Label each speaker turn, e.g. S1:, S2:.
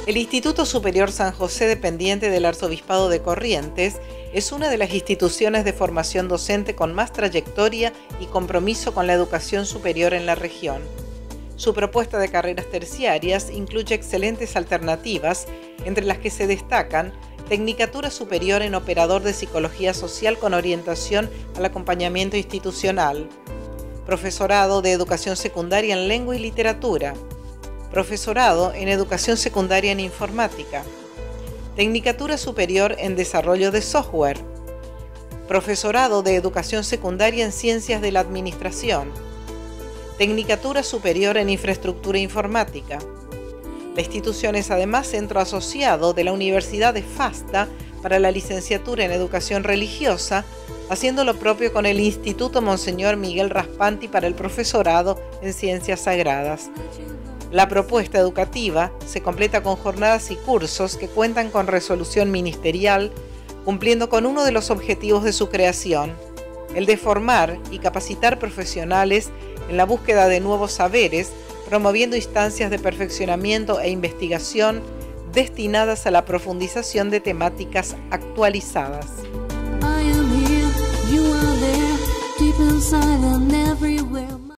S1: El Instituto Superior San José, dependiente del Arzobispado de Corrientes, es una de las instituciones de formación docente con más trayectoria y compromiso con la educación superior en la región. Su propuesta de carreras terciarias incluye excelentes alternativas, entre las que se destacan Tecnicatura Superior en Operador de Psicología Social con orientación al acompañamiento institucional, Profesorado de Educación Secundaria en Lengua y Literatura, Profesorado en Educación Secundaria en Informática, Tecnicatura Superior en Desarrollo de Software, Profesorado de Educación Secundaria en Ciencias de la Administración, Tecnicatura Superior en Infraestructura Informática. La institución es además centro asociado de la Universidad de FASTA para la licenciatura en Educación Religiosa, haciendo lo propio con el Instituto Monseñor Miguel Raspanti para el profesorado en Ciencias Sagradas. La propuesta educativa se completa con jornadas y cursos que cuentan con resolución ministerial, cumpliendo con uno de los objetivos de su creación, el de formar y capacitar profesionales en la búsqueda de nuevos saberes, promoviendo instancias de perfeccionamiento e investigación destinadas a la profundización de temáticas actualizadas.
S2: I am here, you are there, deep inside and everywhere.